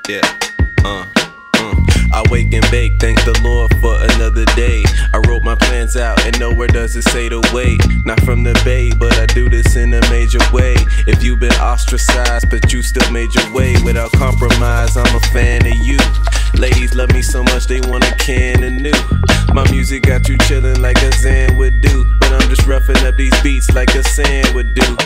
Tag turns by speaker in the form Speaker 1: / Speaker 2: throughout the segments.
Speaker 1: Yeah. I wake and bake, thank the Lord for another day. I wrote my plans out and nowhere does it say to wait. Not from the Bay, but I do this in a major way. If you've been ostracized, but you still made your way without compromise, I'm a fan of you. Ladies love me so much they want a can of new. My music got you chillin' like a Zan would do, but I'm just roughing up these beats like a Sand would do.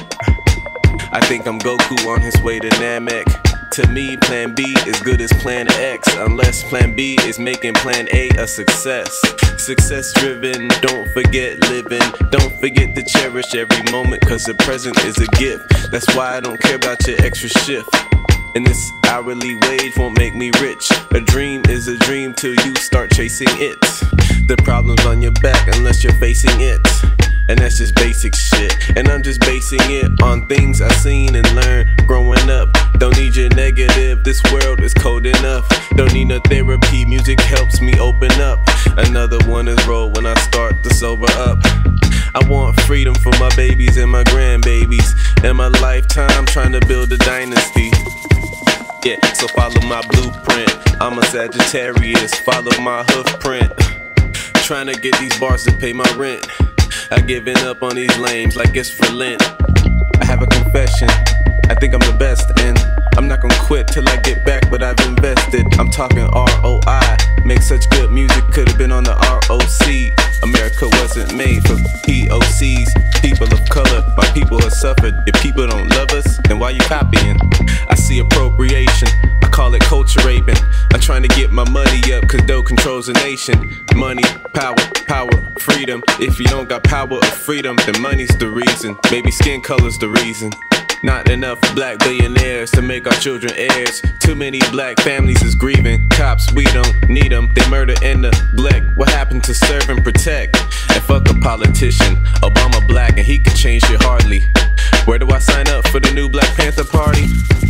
Speaker 1: I think I'm Goku on his way to Namek. To me, plan B is good as plan X, unless plan B is making plan A a success. Success driven, don't forget living. Don't forget to cherish every moment, cause the present is a gift. That's why I don't care about your extra shift. And this hourly wage won't make me rich. A dream is a dream till you start chasing it. The problem's on your back unless you're facing it. And that's just basic shit. And I'm just basing it on things I've seen and learned growing up. Don't need your negative, this world is cold enough. Don't need no therapy, music helps me open up. Another one is roll when I start to sober up. I want freedom for my babies and my grandbabies. In my lifetime trying to build a dynasty. Yeah, so follow my blueprint. I'm a Sagittarius, follow my hoof print. Trying to get these bars to pay my rent. I've given up on these lames like it's for Lent. I have a confession, I think I'm the best, and I'm not gonna quit till I get back what I've invested. I'm talking ROI, make such good music, could've been on the ROC. America wasn't made for POCs, people of color, my people have suffered. If people don't love us, then why you copying? I see appropriation, I call it culture raping. I'm trying to get my money up, cause dough controls a nation. Money, power, freedom. If you don't got power or freedom, then money's the reason. Maybe skin color's the reason. Not enough black billionaires to make our children heirs. Too many black families is grieving. Cops, we don't need them. They murder and neglect. What happened to serve and protect? And fuck a politician. Obama black and he can change shit hardly. Where do I sign up for the new Black Panther Party?